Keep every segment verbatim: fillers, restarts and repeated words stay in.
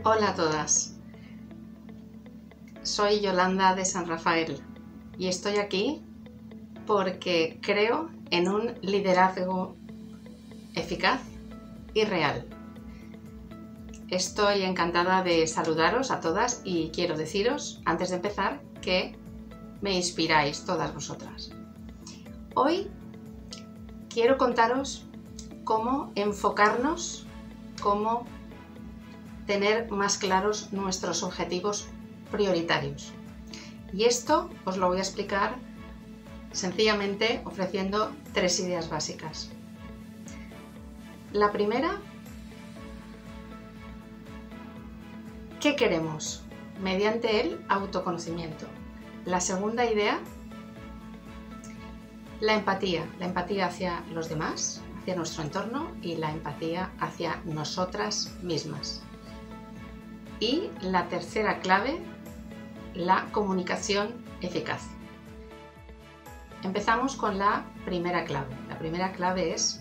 Hola a todas, soy Yolanda de San Rafael y estoy aquí porque creo en un liderazgo eficaz y real. Estoy encantada de saludaros a todas y quiero deciros, antes de empezar, que me inspiráis todas vosotras. Hoy quiero contaros cómo enfocarnos, cómo tener más claros nuestros objetivos prioritarios. Y esto os lo voy a explicar sencillamente ofreciendo tres ideas básicas. La primera, ¿qué queremos? Mediante el autoconocimiento. La segunda idea, la empatía. La empatía hacia los demás, hacia nuestro entorno y la empatía hacia nosotras mismas. Y la tercera clave, la comunicación eficaz. Empezamos con la primera clave. La primera clave es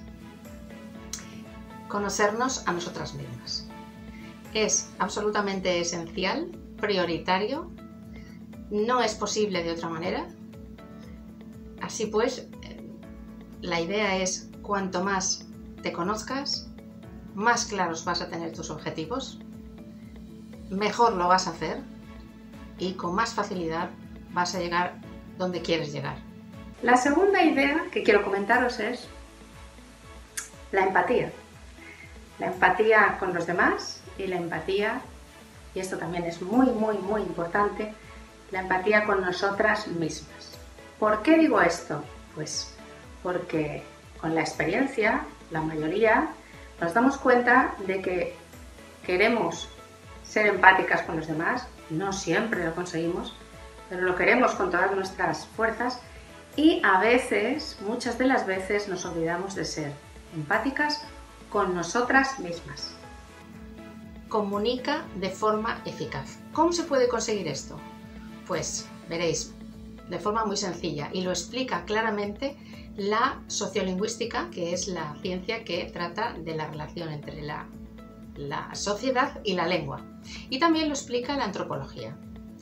conocernos a nosotras mismas. Es absolutamente esencial, prioritario, no es posible de otra manera. Así pues, la idea es cuanto más te conozcas, más claros vas a tener tus objetivos, mejor lo vas a hacer y con más facilidad vas a llegar donde quieres llegar. La segunda idea que quiero comentaros es la empatía. La empatía con los demás y la empatía, y esto también es muy, muy, muy importante, la empatía con nosotras mismas. ¿Por qué digo esto? Pues porque con la experiencia, la mayoría, nos damos cuenta de que queremos ser empáticas con los demás, no siempre lo conseguimos, pero lo queremos con todas nuestras fuerzas y a veces, muchas de las veces, nos olvidamos de ser empáticas con nosotras mismas. Comunica de forma eficaz. ¿Cómo se puede conseguir esto? Pues veréis, de forma muy sencilla y lo explica claramente la sociolingüística, que es la ciencia que trata de la relación entre la la sociedad y la lengua, y también lo explica la antropología.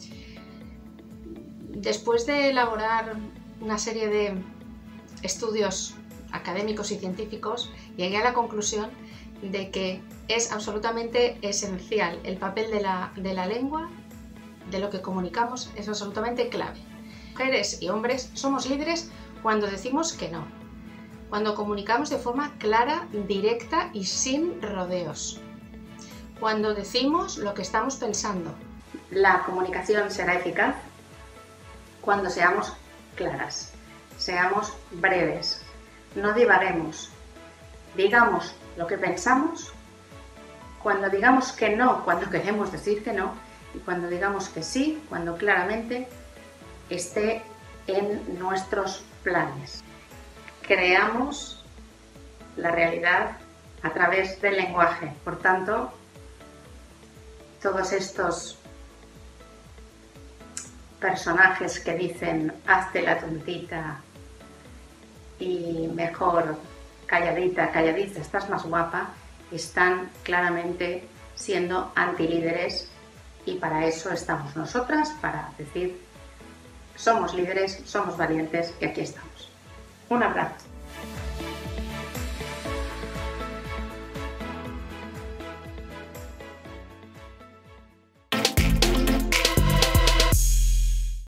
Después de elaborar una serie de estudios académicos y científicos, llegué a la conclusión de que es absolutamente esencial el papel de la, de la lengua, de lo que comunicamos, es absolutamente clave. Mujeres y hombres somos líderes cuando decimos que no, cuando comunicamos de forma clara, directa y sin rodeos. Cuando decimos lo que estamos pensando. La comunicación será eficaz cuando seamos claras, seamos breves, no divaguemos, digamos lo que pensamos, cuando digamos que no, cuando queremos decir que no, y cuando digamos que sí, cuando claramente esté en nuestros planes. Creamos la realidad a través del lenguaje, por tanto, todos estos personajes que dicen hazte la tontita y mejor calladita, calladiza, estás más guapa, están claramente siendo antilíderes y para eso estamos nosotras, para decir somos líderes, somos valientes y aquí estamos. Un abrazo.